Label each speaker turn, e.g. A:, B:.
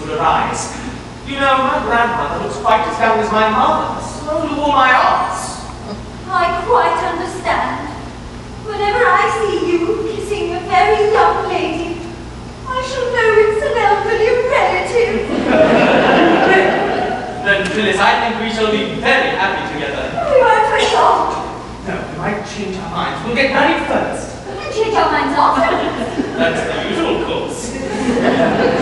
A: would arise. You know, my grandmother looks quite as young as my mother, so do all my aunts.
B: I quite understand. Whenever I see you kissing a very young lady, I shall know it's an elderly relative.
A: Then, Phyllis, I think we shall be very happy together.
B: We won't wait long.
A: No, we might change our minds. We'll get married first.
B: We can change our minds afterwards.
A: That's the usual course.